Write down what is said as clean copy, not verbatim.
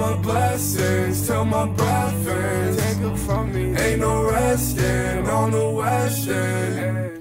my blessings till my breath ends. Take it from me. Ain't no resting on the west end.